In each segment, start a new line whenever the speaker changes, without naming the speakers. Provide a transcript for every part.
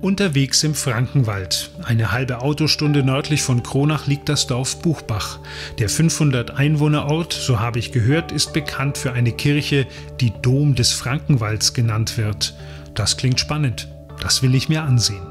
Unterwegs im Frankenwald. Eine halbe Autostunde nördlich von Kronach liegt das Dorf Buchbach. Der 500-Einwohner-Ort, so habe ich gehört, ist bekannt für eine Kirche, die Dom des Frankenwalds genannt wird. Das klingt spannend. Das will ich mir ansehen.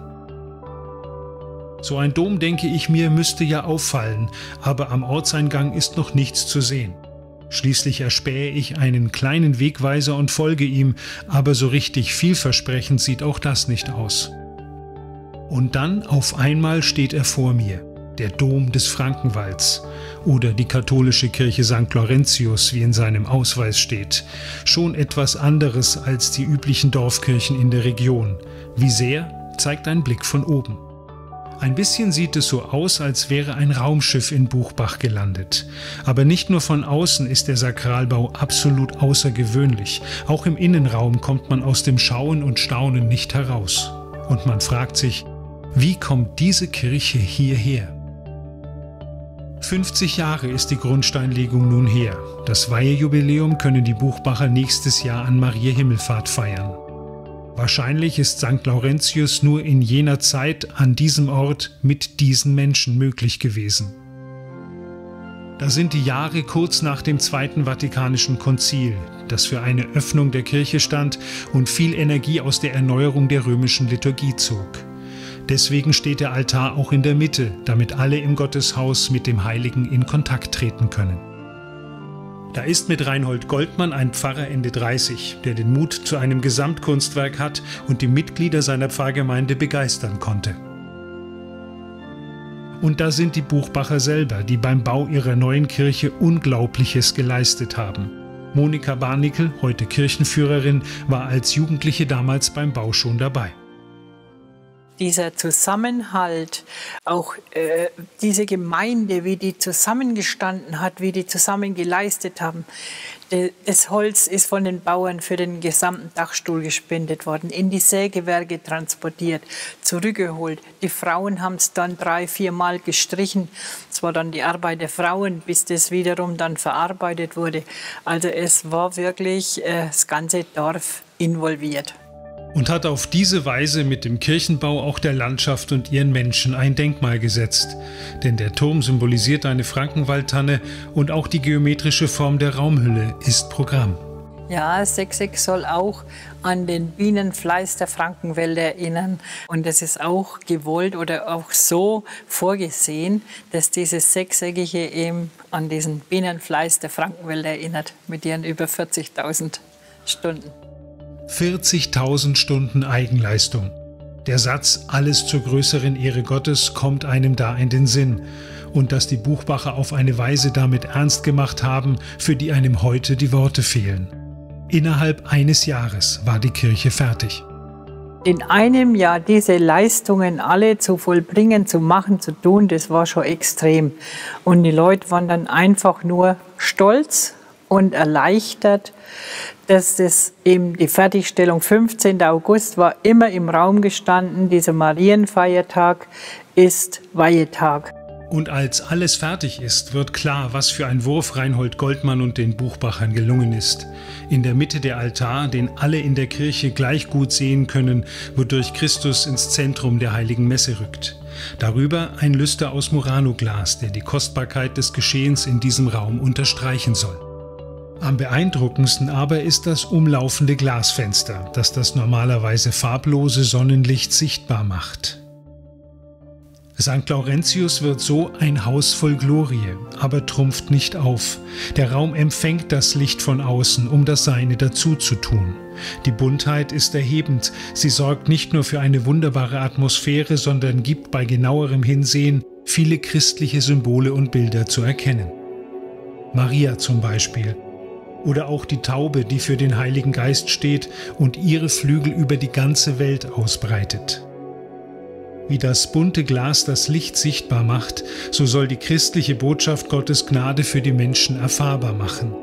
So ein Dom, denke ich mir, müsste ja auffallen, aber am Ortseingang ist noch nichts zu sehen. Schließlich erspähe ich einen kleinen Wegweiser und folge ihm, aber so richtig vielversprechend sieht auch das nicht aus. Und dann auf einmal steht er vor mir, der Dom des Frankenwalds oder die katholische Kirche St. Laurentius, wie in seinem Ausweis steht. Schon etwas anderes als die üblichen Dorfkirchen in der Region. Wie sehr, zeigt ein Blick von oben. Ein bisschen sieht es so aus, als wäre ein Raumschiff in Buchbach gelandet. Aber nicht nur von außen ist der Sakralbau absolut außergewöhnlich. Auch im Innenraum kommt man aus dem Schauen und Staunen nicht heraus. Und man fragt sich, wie kommt diese Kirche hierher? 50 Jahre ist die Grundsteinlegung nun her. Das Weihejubiläum können die Buchbacher nächstes Jahr an Mariä Himmelfahrt feiern. Wahrscheinlich ist St. Laurentius nur in jener Zeit an diesem Ort mit diesen Menschen möglich gewesen. Da sind die Jahre kurz nach dem Zweiten Vatikanischen Konzil, das für eine Öffnung der Kirche stand und viel Energie aus der Erneuerung der römischen Liturgie zog. Deswegen steht der Altar auch in der Mitte, damit alle im Gotteshaus mit dem Heiligen in Kontakt treten können. Da ist mit Reinhold Goldmann ein Pfarrer Ende 30, der den Mut zu einem Gesamtkunstwerk hat und die Mitglieder seiner Pfarrgemeinde begeistern konnte. Und da sind die Buchbacher selber, die beim Bau ihrer neuen Kirche Unglaubliches geleistet haben. Monika Barnickel, heute Kirchenführerin, war als Jugendliche damals beim Bau schon dabei.
Dieser Zusammenhalt, auch diese Gemeinde, wie die zusammengestanden hat, wie die zusammen geleistet haben. Das Holz ist von den Bauern für den gesamten Dachstuhl gespendet worden, in die Sägewerke transportiert, zurückgeholt. Die Frauen haben es dann 3-4 Mal gestrichen. Das war dann die Arbeit der Frauen, bis das wiederum dann verarbeitet wurde. Also es war wirklich das ganze Dorf involviert.
Und hat auf diese Weise mit dem Kirchenbau auch der Landschaft und ihren Menschen ein Denkmal gesetzt. Denn der Turm symbolisiert eine Frankenwaldtanne und auch die geometrische Form der Raumhülle ist Programm.
Ja, 6 soll auch an den Bienenfleiß der Frankenwälder erinnern. Und es ist auch gewollt oder auch so vorgesehen, dass dieses Sechseckige eben an diesen Bienenfleiß der Frankenwälder erinnert, mit ihren über 40.000 Stunden.
40.000 Stunden Eigenleistung. Der Satz „Alles zur größeren Ehre Gottes" kommt einem da in den Sinn. Und dass die Buchbacher auf eine Weise damit ernst gemacht haben, für die einem heute die Worte fehlen. Innerhalb eines Jahres war die Kirche fertig.
In einem Jahr diese Leistungen alle zu vollbringen, zu machen, zu tun, das war schon extrem. Und die Leute waren dann einfach nur stolz und erleichtert, dass das eben die Fertigstellung 15. August war immer im Raum gestanden. Dieser Marienfeiertag ist Weihetag.
Und als alles fertig ist, wird klar, was für ein Wurf Reinhold Goldmann und den Buchbachern gelungen ist. In der Mitte der Altar, den alle in der Kirche gleich gut sehen können, wodurch Christus ins Zentrum der heiligen Messe rückt. Darüber ein Lüster aus Murano-Glas, der die Kostbarkeit des Geschehens in diesem Raum unterstreichen soll. Am beeindruckendsten aber ist das umlaufende Glasfenster, das das normalerweise farblose Sonnenlicht sichtbar macht. St. Laurentius wird so ein Haus voll Glorie, aber trumpft nicht auf. Der Raum empfängt das Licht von außen, um das Seine dazu zu tun. Die Buntheit ist erhebend. Sie sorgt nicht nur für eine wunderbare Atmosphäre, sondern gibt bei genauerem Hinsehen viele christliche Symbole und Bilder zu erkennen. Maria zum Beispiel. Oder auch die Taube, die für den Heiligen Geist steht und ihre Flügel über die ganze Welt ausbreitet. Wie das bunte Glas das Licht sichtbar macht, so soll die christliche Botschaft Gottes Gnade für die Menschen erfahrbar machen.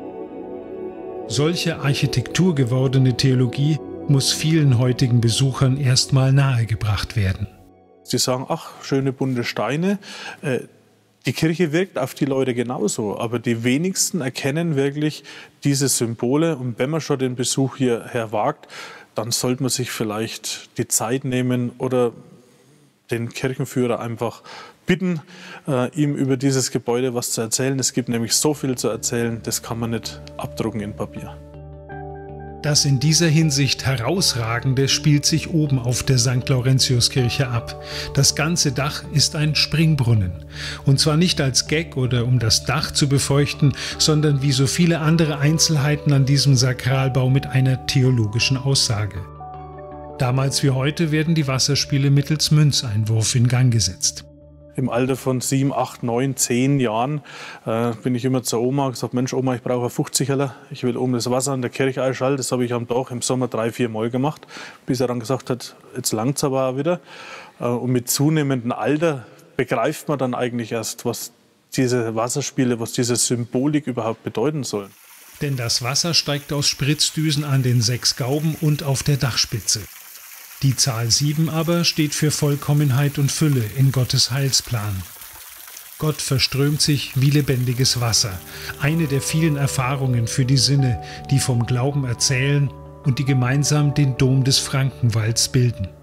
Solche architekturgewordene Theologie muss vielen heutigen Besuchern erstmal nahegebracht werden.
Sie sagen, ach, schöne bunte Steine. Die Kirche wirkt auf die Leute genauso, aber die wenigsten erkennen wirklich diese Symbole. Und wenn man schon den Besuch hierher wagt, dann sollte man sich vielleicht die Zeit nehmen oder den Kirchenführer einfach bitten, ihm über dieses Gebäude was zu erzählen. Es gibt nämlich so viel zu erzählen, das kann man nicht abdrucken in Papier.
Das in dieser Hinsicht Herausragende spielt sich oben auf der St. Laurentiuskirche ab. Das ganze Dach ist ein Springbrunnen. Und zwar nicht als Gag oder um das Dach zu befeuchten, sondern wie so viele andere Einzelheiten an diesem Sakralbau mit einer theologischen Aussage. Damals wie heute werden die Wasserspiele mittels Münzeinwurf in Gang gesetzt.
Im Alter von 7, 8, 9, 10 Jahren bin ich immer zur Oma und gesagt, Mensch Oma, ich brauche ein 50er, ich will oben das Wasser an der Kirche einschalten. Das habe ich am Tag im Sommer 3, 4 Mal gemacht, bis er dann gesagt hat, jetzt langt es aber auch wieder. Und mit zunehmendem Alter begreift man dann eigentlich erst, was diese Wasserspiele, was diese Symbolik überhaupt bedeuten sollen.
Denn das Wasser steigt aus Spritzdüsen an den 6 Gauben und auf der Dachspitze. Die Zahl 7 aber steht für Vollkommenheit und Fülle in Gottes Heilsplan. Gott verströmt sich wie lebendiges Wasser, eine der vielen Erfahrungen für die Sinne, die vom Glauben erzählen und die gemeinsam den Dom des Frankenwalds bilden.